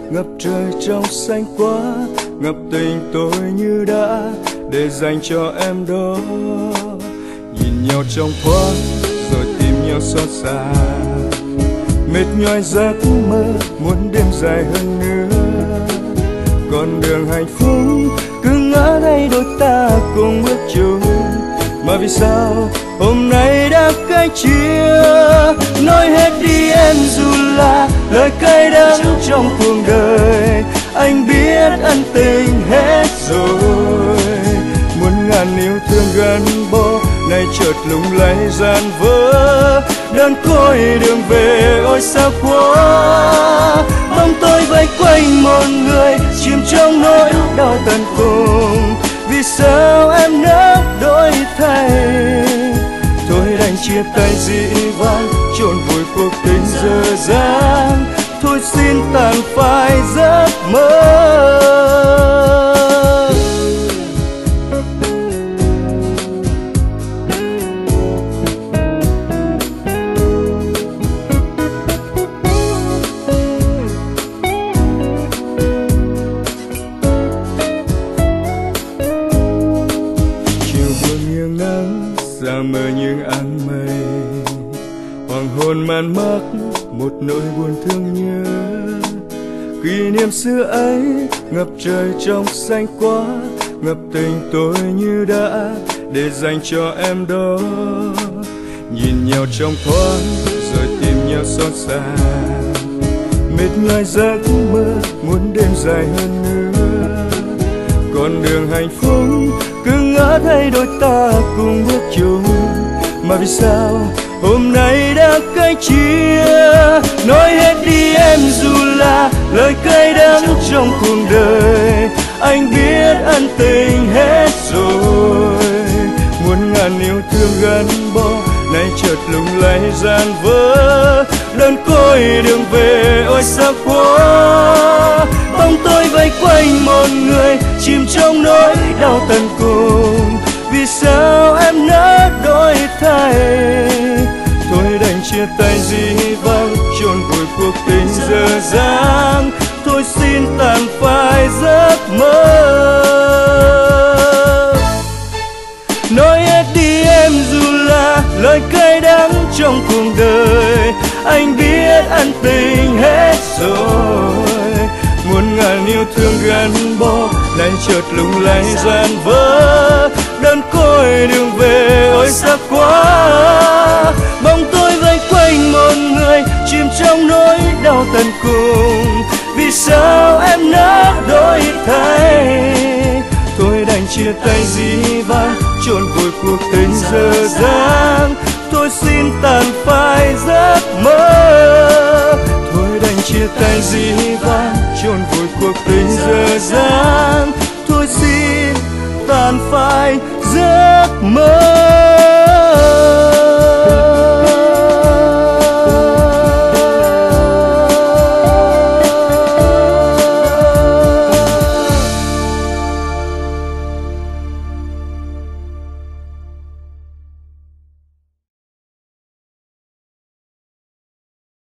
ngập trời trong xanh quá, ngập tình tôi như đã để dành cho em đó. Nhìn nhau trong thoáng rồi tìm nhau xót xa, mệt nhoài giấc mơ muốn đêm dài hơn nữa. Con đường hạnh phúc cứ ngỡ đây đôi ta cùng bước chung, mà vì sao hôm nay đã cách chia. Nói hết đi em dù là lời cay đắng trong cuộc đời, anh biết ân tình hết rồi. Muốn ngàn yêu thương gắn bó nay chợt lung lay gian vỡ, đơn côi đường về ôi xa quá. Bóng tôi vây quanh một người chìm trong nỗi đau tận cùng, vì sao em nỡ đổi thay. Thôi đành chia tay dĩ vãng, chôn vùi cuộc tình dở dang. Thôi xin tàn phai giấc mơ. Xa mơ như áng mây, hoàng hôn man mác một nỗi buồn thương nhớ. Kỷ niệm xưa ấy ngập trời trong xanh quá, ngập tình tôi như đã để dành cho em đó. Nhìn nhau trong thoáng rồi tìm nhau xót xa, mệt nhoài giấc mơ muốn đêm dài hơn nữa. Con đường hạnh phúc cứ ngỡ thấy đôi ta cùng bước chung, mà vì sao hôm nay đã cách chia. Nói hết đi em dù là lời cay đắng trong cuộc đời, anh biết ân tình hết rồi. Muốn ngàn yêu thương gắn bó nay chợt lung lay gian vỡ, đơn côi đường về ôi xa quá. Bóng tôi vây quanh một người chìm trong nỗi đau tận cùng, vì sao em nỡ đổi thay. Thôi đành chia tay dĩ vãng, chôn vùi cuộc tình dở dang. Thôi xin tàn phai giấc mơ. Nói hết đi em dù là lời cay đắng trong cuộc đời, anh biết ân tình hết rồi. Muốn ngàn yêu thương gắn bó nay chợt lung lay gian vỡ, đơn côi đường về ôi xa quá. Bóng tôi vây quanh một người chìm trong nỗi đau tận cùng, vì sao em nỡ đổi thay. Thôi đành chia tay dĩ vãng, chôn vùi cuộc tình dở dang. Thôi xin tàn phai giấc mơ. Thôi đành chia tay dĩ vãng, chôn vùi cuộc tình dở dang. Thôi xin tàn phai giấc mơ.